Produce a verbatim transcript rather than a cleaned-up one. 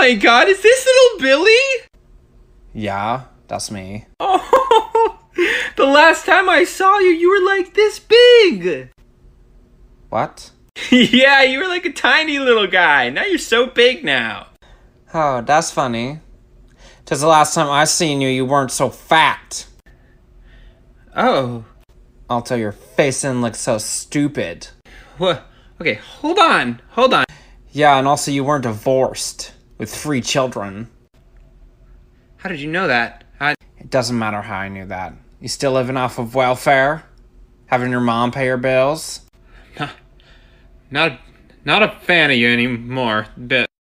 my god, is this little Billy? Yeah, that's me. Oh, the last time I saw you, you were like this big. What? Yeah, you were like a tiny little guy. Now you're so big now. Oh, that's funny. Because the last time I seen you, you weren't so fat. Oh. Also, your face didn't look so stupid. What? Okay, hold on. Hold on. Yeah, and also you weren't divorced with three children. How did you know that? I... It doesn't matter how I knew that. You still living off of welfare? Having your mom pay your bills? Not, not, not a fan of you anymore, but...